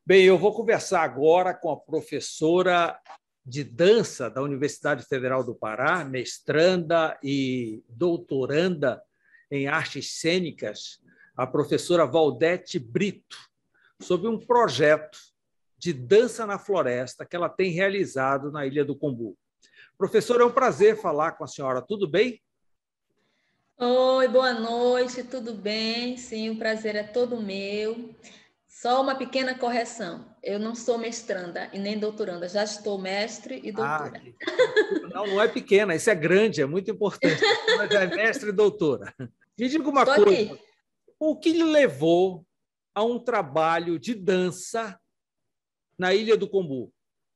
Bem, eu vou conversar agora com a professora de dança da Universidade Federal do Pará, mestranda e doutoranda em artes cênicas, a professora Valdete Brito, sobre um projeto de dança na floresta que ela tem realizado na Ilha do Combu. Professora, é um prazer falar com a senhora. Tudo bem? Oi, boa noite, tudo bem? Sim, o prazer é todo meu. Só uma pequena correção: eu não sou mestranda e nem doutoranda, já estou mestre e doutora. Não, não é pequena, isso é grande, é muito importante. A senhora já é mestre e doutora. Me diga uma Estou coisa, aqui. o que lhe levou a um trabalho de dança na Ilha do Combu?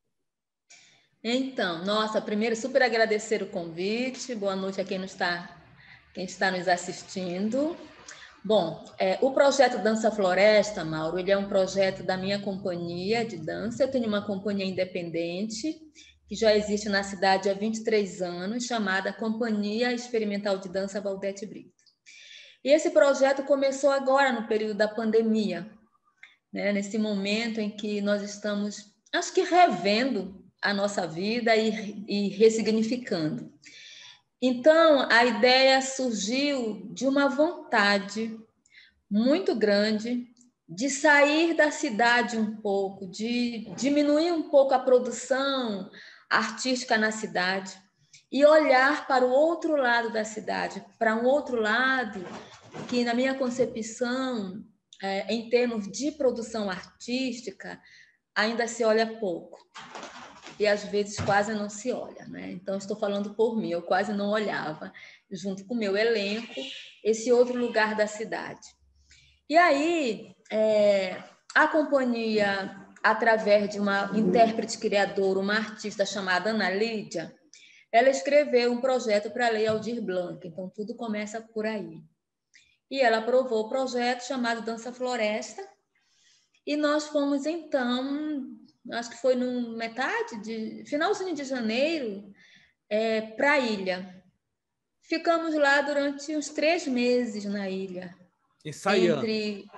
Então, nossa, primeiro super agradecer o convite. Boa noite a quem está nos assistindo. Bom, o projeto Dança Floresta, Mauro, ele é um projeto da minha companhia de dança. Eu tenho uma companhia independente que já existe na cidade há 23 anos, chamada Companhia Experimental de Dança Valdete Brito. E esse projeto começou agora no período da pandemia, né? Nesse momento em que nós estamos, acho que revendo a nossa vida e ressignificando. Então, a ideia surgiu de uma vontade muito grande de sair da cidade um pouco, de diminuir um pouco a produção artística na cidade e olhar para o outro lado da cidade, para um outro lado que, na minha concepção, em termos de produção artística, ainda se olha pouco. E às vezes quase não se olha, né? Então, estou falando por mim, eu quase não olhava, junto com o meu elenco, esse outro lugar da cidade. E aí, a companhia, através de uma intérprete criadora, uma artista chamada Ana Lídia, ela escreveu um projeto para a Lei Aldir Blanc, então tudo começa por aí. E ela aprovou o projeto chamado Dança Floresta, e nós fomos então, acho que foi no finalzinho de janeiro, para a ilha. Ficamos lá durante uns 3 meses na ilha. Ensaiando.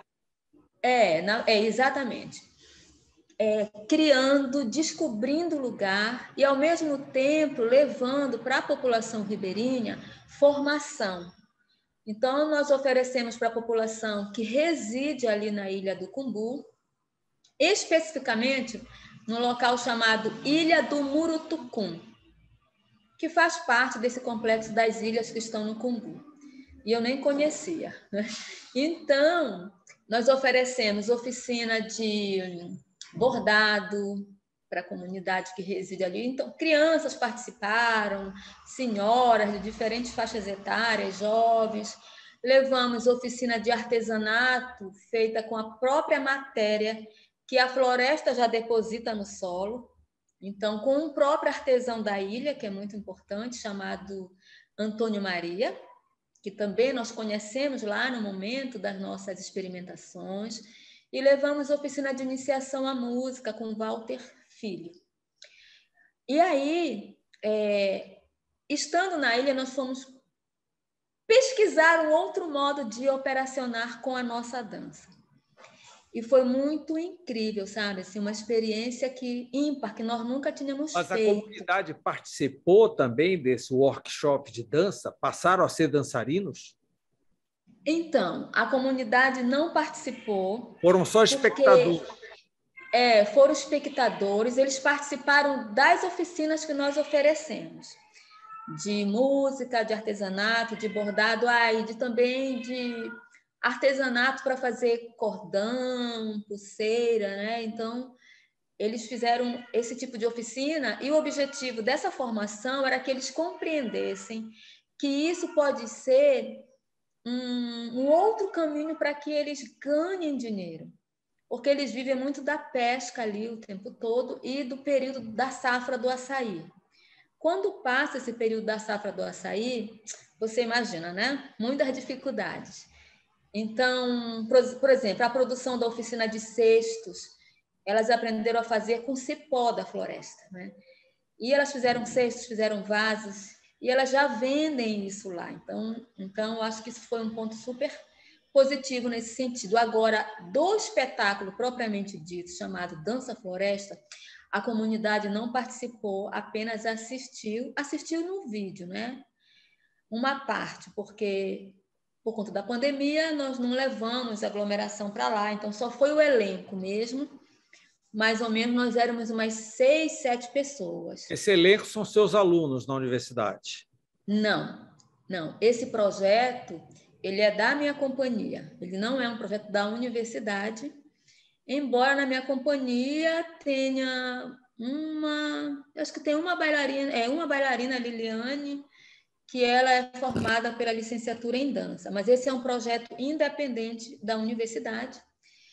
Exatamente. Criando, descobrindo o lugar e, ao mesmo tempo, levando para a população ribeirinha formação. Então, nós oferecemos para a população que reside ali na Ilha do Combu, especificamente no local chamado Ilha do Murutucum, que faz parte desse complexo das ilhas que estão no Combu. E eu nem conhecia, né? Então, nós oferecemos oficina de bordado para a comunidade que reside ali. Então, crianças participaram, senhoras de diferentes faixas etárias, jovens. Levamos oficina de artesanato feita com a própria matéria que a floresta já deposita no solo. Então, com um próprio artesão da ilha, que é muito importante, chamado Antônio Maria, que também nós conhecemos lá no momento das nossas experimentações, e levamos oficina de iniciação à música com Walter Filho. E aí, estando na ilha, nós fomos pesquisar um outro modo de operacionar com a nossa dança. E foi muito incrível, sabe? Assim, uma experiência ímpar, que nós nunca tínhamos Mas a feito. comunidade participou também desse workshop de dança? Passaram a ser dançarinos? Então, a comunidade não participou. Foram só espectadores? Foram espectadores, eles participaram das oficinas que nós oferecemos, de música, de artesanato, de bordado, e também de artesanato para fazer cordão, pulseira, né? Então, eles fizeram esse tipo de oficina e o objetivo dessa formação era que eles compreendessem que isso pode ser um outro caminho para que eles ganhem dinheiro, porque eles vivem muito da pesca ali o tempo todo e do período da safra do açaí. Quando passa esse período da safra do açaí, você imagina, né? Muitas dificuldades. Então, por exemplo, a produção da oficina de cestos, elas aprenderam a fazer com cipó da floresta, né? E elas fizeram cestos, fizeram vasos, e elas já vendem isso lá. Então eu acho que isso foi um ponto super positivo nesse sentido. Agora, do espetáculo propriamente dito, chamado Dança Floresta, a comunidade não participou, apenas assistiu no vídeo, né? Uma parte, porque por conta da pandemia nós não levamos aglomeração para lá, então só foi o elenco mesmo. Mais ou menos nós éramos umas 6, 7 pessoas. Esse elenco são seus alunos na universidade? Não, não. Esse projeto, ele é da minha companhia. Ele não é um projeto da universidade, embora na minha companhia tenha acho que tem uma bailarina, Liliane, que ela é formada pela licenciatura em dança. Mas esse é um projeto independente da universidade.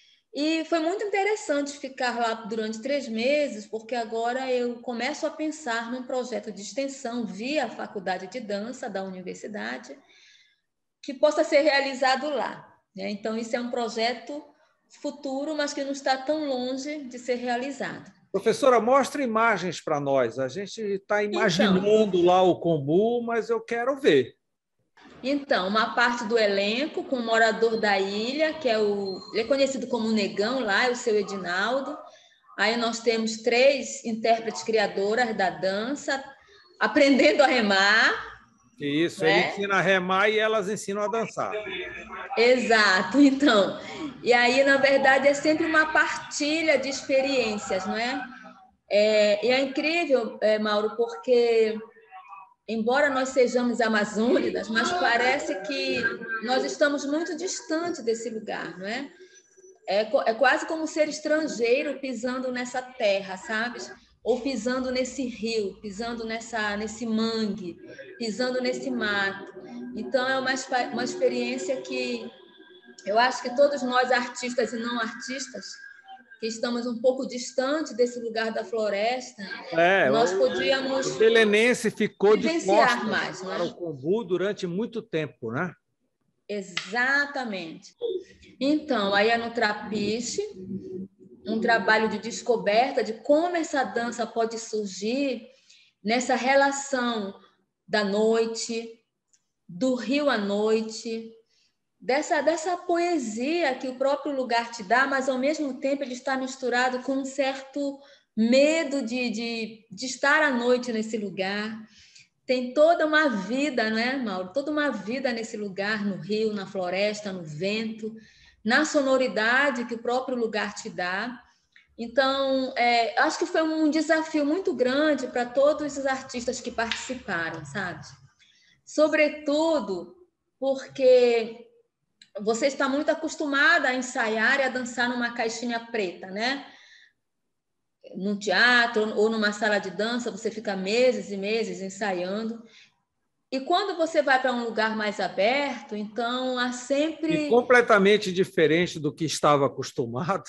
E foi muito interessante ficar lá durante 3 meses, porque agora eu começo a pensar num projeto de extensão via a Faculdade de Dança da universidade, que possa ser realizado lá, né? Então, isso é um projeto futuro, mas que não está tão longe de ser realizado. Professora, mostre imagens para nós. A gente está imaginando lá o Kombu, mas eu quero ver. Então, uma parte do elenco com o morador da ilha, ele é conhecido como Negão lá, é o seu Edinaldo. Aí nós temos 3 intérpretes criadoras da dança, aprendendo a remar. Isso, né? Ele ensina a remar e elas ensinam a dançar. Exato, então. E aí, na verdade, é sempre uma partilha de experiências, não é? E é incrível, Mauro, porque embora nós sejamos amazônidas, mas parece que nós estamos muito distante desse lugar, não é? É quase como ser estrangeiro pisando nessa terra, sabe? Ou pisando nesse rio, pisando nesse mangue, pisando nesse mato. Então, é uma experiência que eu acho que todos nós, artistas e não artistas, que estamos um pouco distante desse lugar da floresta, nós podíamos o belenense ficou vivenciar de costas mais, para o Kombu durante muito tempo, né? Exatamente. Então, aí é no Trapiche, um trabalho de descoberta de como essa dança pode surgir nessa relação da noite, do rio à noite, dessa poesia que o próprio lugar te dá, mas ao mesmo tempo ele está misturado com um certo medo de estar à noite nesse lugar. Tem toda uma vida, não é, Mauro? Toda uma vida nesse lugar, no rio, na floresta, no vento, na sonoridade que o próprio lugar te dá. Então, acho que foi um desafio muito grande para todos os artistas que participaram, sabe? Sobretudo porque você está muito acostumada a ensaiar e a dançar numa caixinha preta, né? Num teatro ou numa sala de dança, você fica meses e meses ensaiando. E quando você vai para um lugar mais aberto, então há sempre... E completamente diferente do que estava acostumado.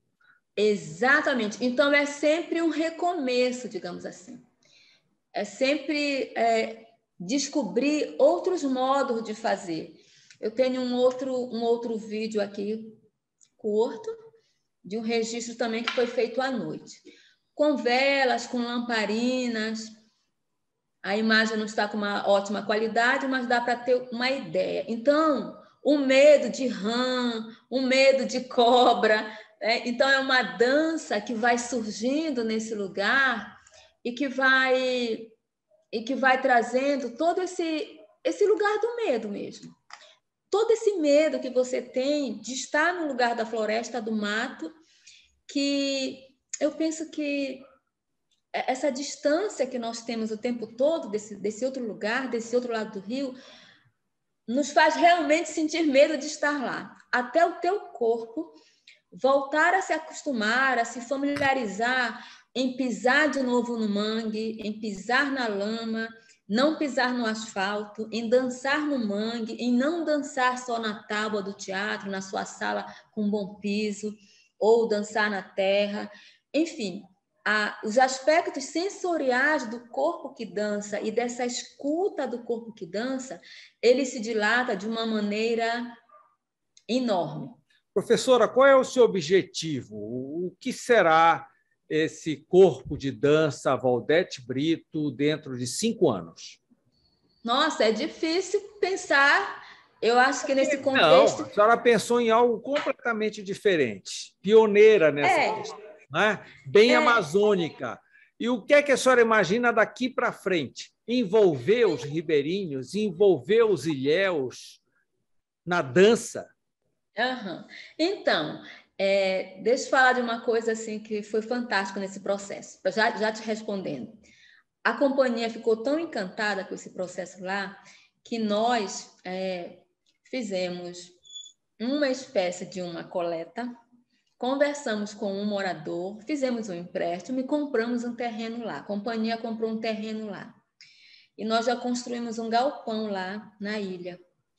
Exatamente. Então é sempre um recomeço, digamos assim. É sempre descobrir outros modos de fazer. Eu tenho um outro vídeo aqui, curto, de um registro também que foi feito à noite. Com velas, com lamparinas. A imagem não está com uma ótima qualidade, mas dá para ter uma ideia. Então, o medo de rã, o medo de cobra. Então, é uma dança que vai surgindo nesse lugar e que vai trazendo todo esse lugar do medo mesmo. Todo esse medo que você tem de estar no lugar da floresta, do mato, que eu penso que essa distância que nós temos o tempo todo desse outro lugar, desse outro lado do rio, nos faz realmente sentir medo de estar lá. Até o teu corpo voltar a se acostumar, a se familiarizar em pisar de novo no mangue, em pisar na lama, não pisar no asfalto, em dançar no mangue, em não dançar só na tábua do teatro, na sua sala com bom piso, ou dançar na terra. Enfim, os aspectos sensoriais do corpo que dança e dessa escuta do corpo que dança, ele se dilata de uma maneira enorme. Professora, qual é o seu objetivo? O que será esse corpo de dança Valdete Brito dentro de 5 anos? Nossa, é difícil pensar Eu acho que nesse Não, contexto... a senhora pensou em algo completamente diferente, pioneira nessa É, questão, né? Bem é. amazônica. E o que é que a senhora imagina daqui para frente? Envolver os ribeirinhos, envolver os ilhéus na dança? Aham. Então, deixa eu falar de uma coisa assim que foi fantástico nesse processo, já te respondendo. A companhia ficou tão encantada com esse processo lá que nós fizemos uma espécie de uma coleta, conversamos com um morador, fizemos um empréstimo e compramos um terreno lá. A companhia comprou um terreno lá. E nós já construímos um galpão lá na ilha.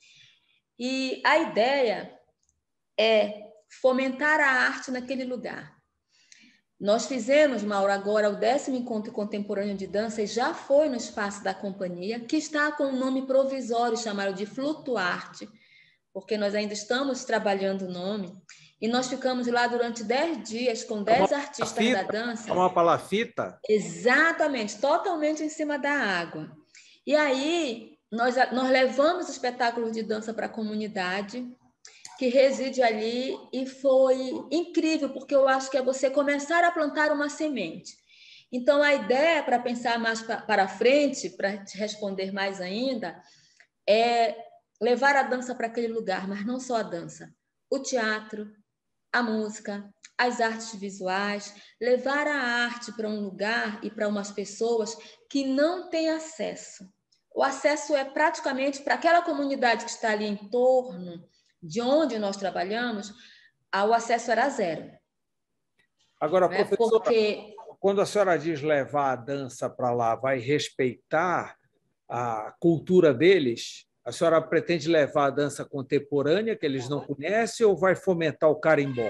E a ideia é fomentar a arte naquele lugar. Nós fizemos, Mauro, agora o 10º Encontro Contemporâneo de Dança e já foi no espaço da companhia, que está com um nome provisório chamado de Flutuarte, porque nós ainda estamos trabalhando o nome, e nós ficamos lá durante 10 dias com 10 artistas da dança. É uma palafita? Exatamente, totalmente em cima da água. E aí, nós levamos espetáculos de dança para a comunidade, que reside ali, e foi incrível, porque eu acho que é você começar a plantar uma semente. Então, a ideia, para pensar mais para frente, para te responder mais ainda, é levar a dança para aquele lugar, mas não só a dança, o teatro, a música, as artes visuais, levar a arte para um lugar e para umas pessoas que não têm acesso. O acesso é praticamente para aquela comunidade que está ali em torno de onde nós trabalhamos, o acesso era zero. Agora, professora, Porque... quando a senhora diz levar a dança para lá, vai respeitar a cultura deles? A senhora pretende levar a dança contemporânea, que eles não conhecem, ou vai fomentar o carimbó?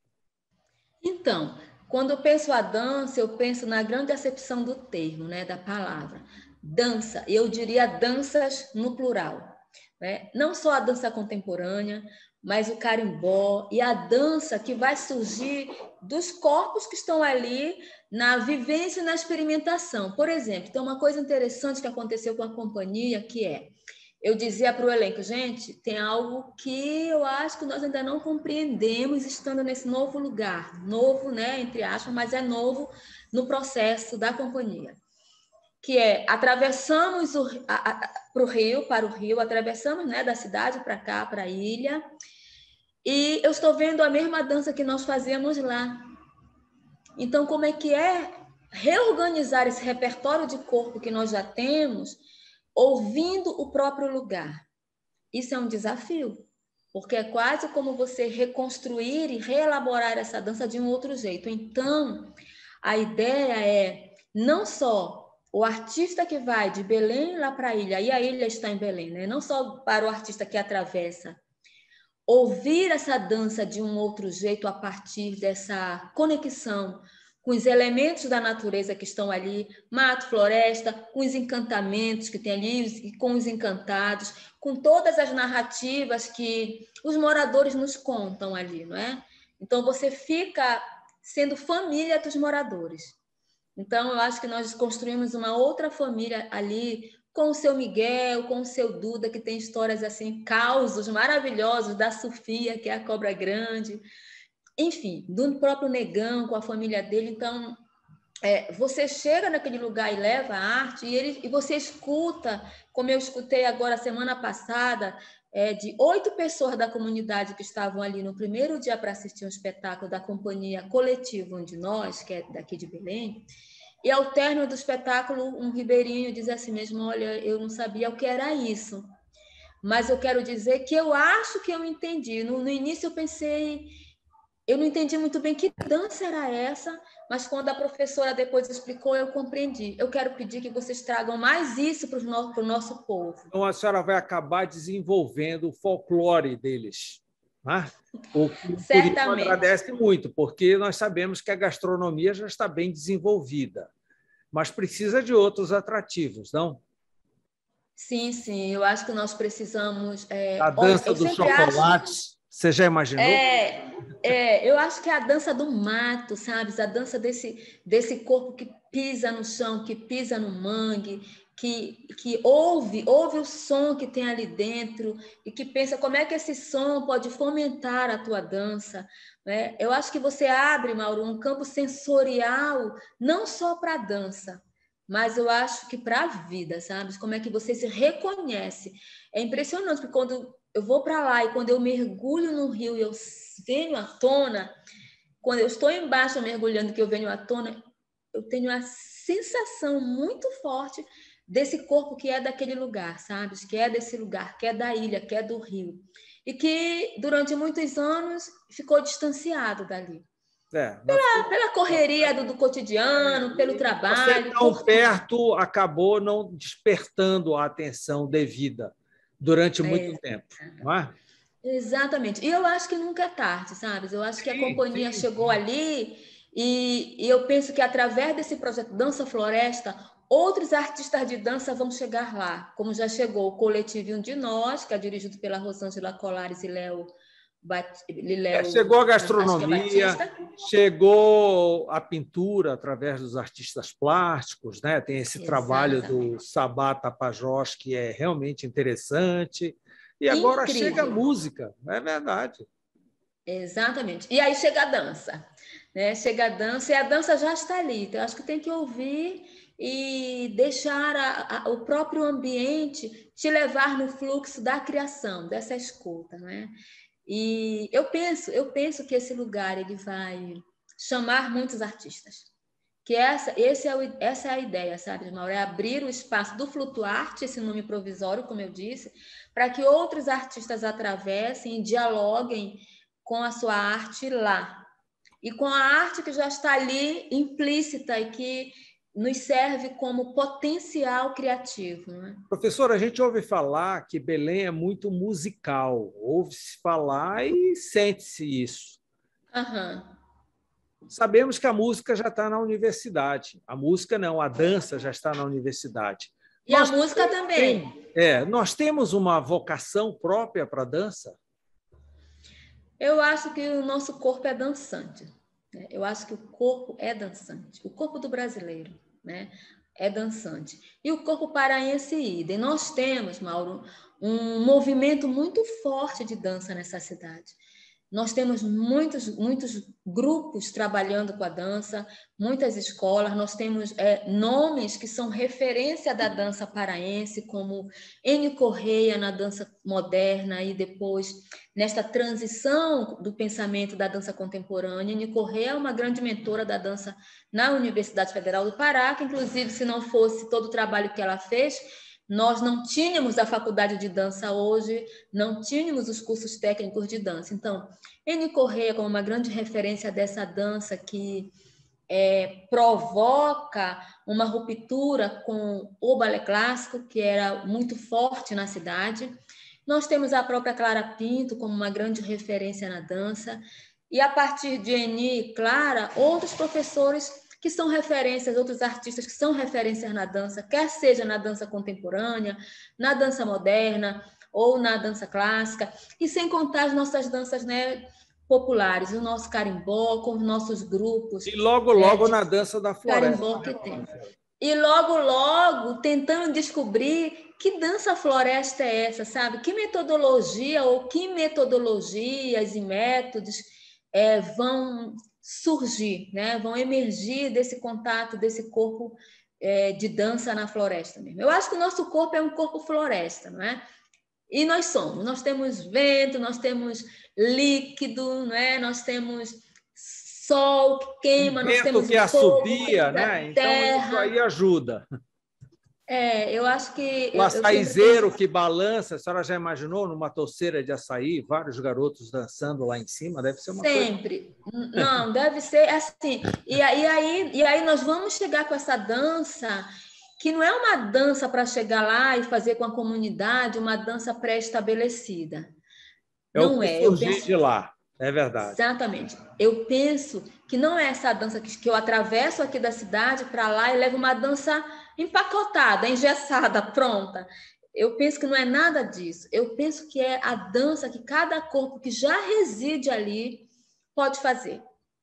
Então, quando eu penso a dança, eu penso na grande acepção do termo, né, da palavra. Dança, eu diria danças no plural. Né? Não só a dança contemporânea, mas o carimbó e a dança que vai surgir dos corpos que estão ali na vivência e na experimentação. Por exemplo, tem uma coisa interessante que aconteceu com a companhia, que eu dizia para o elenco, gente, tem algo que eu acho que nós ainda não compreendemos estando nesse novo lugar. Novo, né, entre aspas, mas é novo no processo da companhia. Que atravessamos para o rio, atravessamos, né, da cidade para cá, para a ilha, e eu estou vendo a mesma dança que nós fazíamos lá. Então, como é que é reorganizar esse repertório de corpo que nós já temos, ouvindo o próprio lugar? Isso é um desafio, porque é quase como você reconstruir e reelaborar essa dança de um outro jeito. Então, a ideia é não só o artista que vai de Belém lá para a ilha, e a ilha está em Belém, né? Não só para o artista que atravessa, ouvir essa dança de um outro jeito a partir dessa conexão com os elementos da natureza que estão ali, mato, floresta, com os encantamentos que tem ali, e com os encantados, com todas as narrativas que os moradores nos contam ali, não é? Então, você fica sendo família dos moradores. Então, eu acho que nós construímos uma outra família ali, com o seu Miguel, com o seu Duda, que tem histórias assim, causos maravilhosos da Sofia, que é a cobra grande, enfim, do próprio Negão, com a família dele. Então, você chega naquele lugar e leva a arte, e você escuta, como eu escutei agora, semana passada, de 8 pessoas da comunidade que estavam ali no primeiro dia para assistir um espetáculo da companhia Coletivo Um de Nós, que é daqui de Belém, e ao término do espetáculo, um ribeirinho diz assim mesmo, olha, eu não sabia o que era isso, mas eu quero dizer que eu acho que eu entendi. No início eu pensei, eu não entendi muito bem que dança era essa, mas quando a professora depois explicou, eu compreendi. Eu quero pedir que vocês tragam mais isso para o nosso povo. Então, a senhora vai acabar desenvolvendo o folclore deles, né? O que o turismo agradece muito, porque nós sabemos que a gastronomia já está bem desenvolvida, mas precisa de outros atrativos, não? Sim, sim, eu acho que nós precisamos... A dança dos chocolates, você já imaginou? Eu acho que é a dança do mato, sabe? A dança desse corpo que pisa no chão, que pisa no mangue, que ouve o som que tem ali dentro e que pensa como é que esse som pode fomentar a tua dança, né? Eu acho que você abre, Mauro, um campo sensorial não só para a dança, mas eu acho que para a vida, sabe? Como é que você se reconhece. É impressionante, porque quando eu vou para lá e quando eu mergulho no rio e eu venho à tona, quando eu estou embaixo mergulhando que eu venho à tona, eu tenho a sensação muito forte desse corpo que é daquele lugar, sabe? Que é desse lugar, que é da ilha, que é do rio. E que durante muitos anos ficou distanciado dali. Pela correria do cotidiano, pelo trabalho. Você tão perto acabou não despertando a atenção devida durante muito tempo, não é? Exatamente. E eu acho que nunca é tarde, sabe? Eu acho que a companhia Sim. chegou ali e eu penso que através desse projeto Dança Floresta, outros artistas de dança vão chegar lá, como já chegou o Coletivo Um de Nós, que é dirigido pela Rosângela Colares e Léo Chegou a acho que é gastronomia, Batista. chegou a pintura através dos artistas plásticos, né? Tem esse trabalho do Sabá Tapajós, que é realmente interessante. E agora chega a música, é verdade. Exatamente. E aí chega a dança, né? Chega a dança e a dança já está ali. Então, eu acho que tem que ouvir e deixar o próprio ambiente te levar no fluxo da criação, dessa escuta, né? E eu penso que esse lugar ele vai chamar muitos artistas. Que essa é a ideia, sabe, Mauro? É abrir o espaço do Flutuarte, esse nome provisório, como eu disse, para que outros artistas atravessem e dialoguem com a sua arte lá. E com a arte que já está ali implícita e que nos serve como potencial criativo. Né? Professora, a gente ouve falar que Belém é muito musical. Ouve-se falar e sente-se isso. Sabemos que a música já está na universidade. A música não, a dança já está na universidade. E a música também. Nós temos uma vocação própria para a dança? Eu acho que o nosso corpo é dançante. Né? Eu acho que o corpo é dançante. O corpo do brasileiro, né? É dançante. E o corpo paraense idem. Nós temos, Mauro, um movimento muito forte de dança nessa cidade. Nós temos muitos grupos trabalhando com a dança, muitas escolas, nós temos nomes que são referência da dança paraense, como Eni Correia na dança moderna e depois nesta transição do pensamento da dança contemporânea. Eni Correia é uma grande mentora da dança na Universidade Federal do Pará, que inclusive se não fosse todo o trabalho que ela fez, nós não tínhamos a faculdade de dança hoje, não tínhamos os cursos técnicos de dança. Então, Eni Correia como uma grande referência dessa dança que provoca uma ruptura com o balé clássico, que era muito forte na cidade. Nós temos a própria Clara Pinto como uma grande referência na dança. E a partir de Eni e Clara, outros professores que são referências, outros artistas que são referências na dança, quer seja na dança contemporânea, na dança moderna ou na dança clássica, e sem contar as nossas danças, né, populares, o nosso carimbó, com os nossos grupos. E logo na dança da floresta. Carimbó que tem. E logo tentando descobrir que dança floresta é essa, sabe? Que metodologia ou que metodologias e métodos vão surgir, né? Vão emergir desse contato, desse corpo de dança na floresta mesmo. Eu acho que o nosso corpo é um corpo floresta, não é? E nós temos vento, nós temos líquido, não é? Nós temos sol que queima, nós temos que assobia, né? Terra. Então isso aí ajuda. Eu acho que... O açaizeiro que balança, a senhora já imaginou numa toceira de açaí, vários garotos dançando lá em cima? Deve ser uma Sempre. Coisa... Não, deve ser assim. E aí nós vamos chegar com essa dança, que não é uma dança para chegar lá e fazer com a comunidade uma dança pré-estabelecida. Não é. Surgir de lá. É verdade. Exatamente. Eu penso que não é essa dança que eu atravesso aqui da cidade para lá e levo uma dança empacotada, engessada, pronta. Eu penso que não é nada disso. Eu penso que é a dança que cada corpo que já reside ali pode fazer.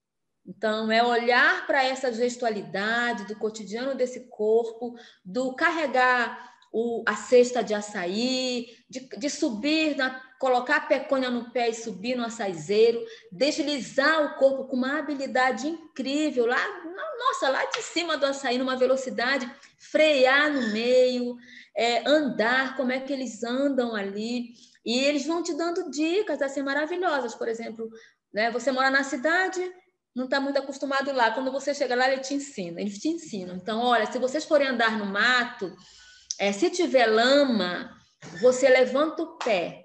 Então, é olhar para essa gestualidade do cotidiano desse corpo, do carregar a cesta de açaí, de subir, colocar a peconha no pé e subir no açaizeiro, deslizar o corpo com uma habilidade incrível, lá de cima do açaí, numa velocidade, frear no meio, andar, como é que eles andam ali. E eles vão te dando dicas assim, maravilhosas. Por exemplo, né, você mora na cidade, não está muito acostumado lá. Quando você chega lá, eles te ensinam. Então, olha, se vocês forem andar no mato, se tiver lama, você levanta o pé.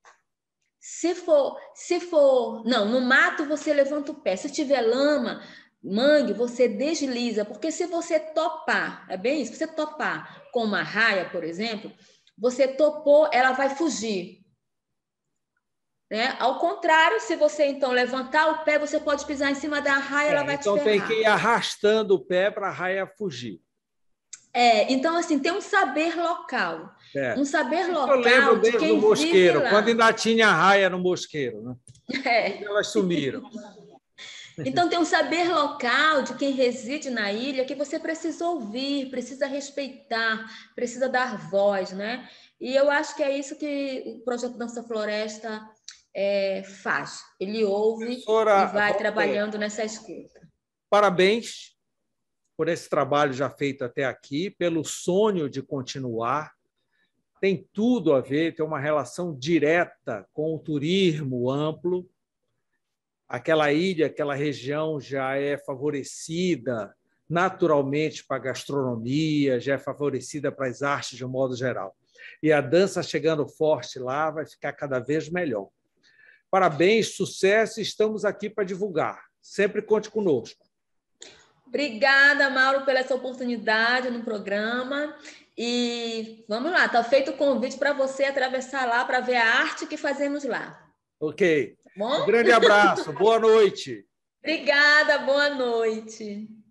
Não, no mato você levanta o pé. Se tiver lama, mangue, você desliza. Porque se você topar, é bem isso, se você topar com uma raia, por exemplo, você topou, ela vai fugir. Né? Ao contrário, se você então levantar o pé, você pode pisar em cima da raia, ela vai te ferrar. Então tem que ir arrastando o pé para a raia fugir. Então assim, tem um saber local. Um saber local. Eu lembro de mesmo quem do mosqueiro, vive lá. quando ainda tinha raia no mosqueiro. Né? Elas sumiram. Então, tem um saber local de quem reside na ilha que você precisa ouvir, precisa respeitar, precisa dar voz, né? E eu acho que é isso que o projeto Dança Floresta faz. Ele ouve e vai trabalhando nessa escuta. Parabéns por esse trabalho já feito até aqui, pelo sonho de continuar. Tem tudo a ver, tem uma relação direta com o turismo amplo. Aquela ilha, aquela região já é favorecida naturalmente para a gastronomia, já é favorecida para as artes de um modo geral. E a dança chegando forte lá vai ficar cada vez melhor. Parabéns, sucesso, estamos aqui para divulgar. Sempre conte conosco. Obrigada, Mauro, pela essa oportunidade no programa. E vamos lá, está feito o convite para você atravessar lá para ver a arte que fazemos lá. Ok. Bom? Um grande abraço, boa noite. Obrigada, boa noite.